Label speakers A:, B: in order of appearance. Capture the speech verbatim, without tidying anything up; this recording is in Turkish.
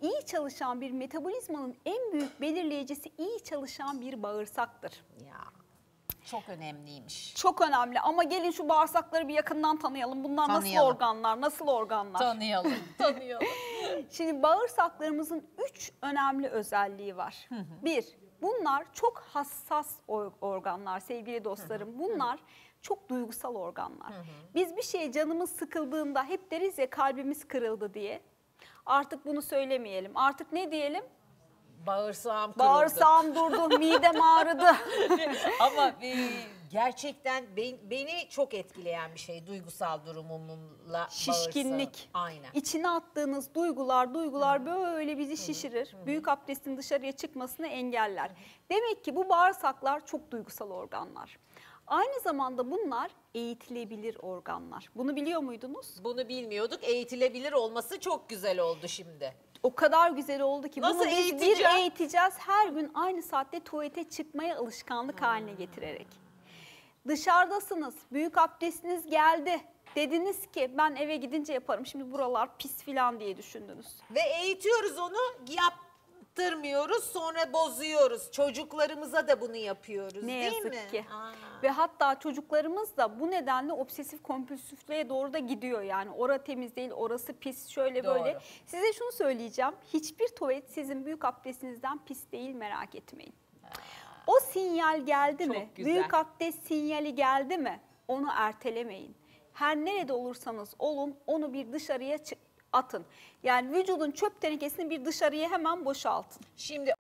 A: iyi çalışan bir metabolizmanın en büyük belirleyicisi iyi çalışan bir bağırsaktır.
B: Ya çok önemliymiş.
A: Çok önemli ama gelin şu bağırsakları bir yakından tanıyalım. Bunlar
B: Tanıyalım.
A: nasıl organlar, nasıl organlar?
B: Tanıyalım, tanıyalım.
A: Şimdi bağırsaklarımızın üç önemli özelliği var. Hı hı. Bir, bunlar çok hassas organlar sevgili dostlarım. Bunlar çok duygusal organlar. Hı hı. Biz bir şeye canımız sıkıldığında hep deriz ya kalbimiz kırıldı diye. Artık bunu söylemeyelim. Artık ne diyelim?
B: Bağırsağım kırıldı.
A: Bağırsağım durdu, midem ağrıdı.
B: Ama e, gerçekten ben, beni çok etkileyen bir şey duygusal durumumla
A: Şişkinlik.
B: bağırsağım. Aynen.
A: İçine attığınız duygular, duygular Hı. böyle bizi şişirir. Hı. Büyük abdestin dışarıya çıkmasını engeller. Hı. Demek ki bu bağırsaklar çok duygusal organlar. Aynı zamanda bunlar eğitilebilir organlar. Bunu biliyor muydunuz?
B: Bunu bilmiyorduk. Eğitilebilir olması çok güzel oldu şimdi.
A: O kadar güzel oldu ki
B: Nasıl
A: bunu biz
B: eğiteceğiz?
A: bir eğiteceğiz. Her gün aynı saatte tuvalete çıkmaya alışkanlık hmm. haline getirerek. Dışarıdasınız, büyük abdestiniz geldi. Dediniz ki ben eve gidince yaparım. Şimdi buralar pis filan diye düşündünüz.
B: Ve eğitiyoruz onu, yaptırmıyoruz, sonra bozuyoruz. Çocuklarımıza da bunu yapıyoruz,
A: ne
B: değil
A: yazık
B: mi?
A: ki.
B: Aa.
A: Ve hatta çocuklarımız da bu nedenle obsesif kompulsifliğe doğru da gidiyor. Yani ora temiz değil, orası pis, şöyle
B: Doğru.
A: böyle. Size şunu söyleyeceğim. Hiçbir tuvalet sizin büyük abdestinizden pis değil, merak etmeyin. O sinyal geldi
B: Çok
A: mi?
B: güzel.
A: Büyük abdest sinyali geldi mi? Onu ertelemeyin. Her nerede olursanız olun onu bir dışarıya atın. Yani vücudun çöp tenekesini bir dışarıya hemen boşaltın.
B: Şimdi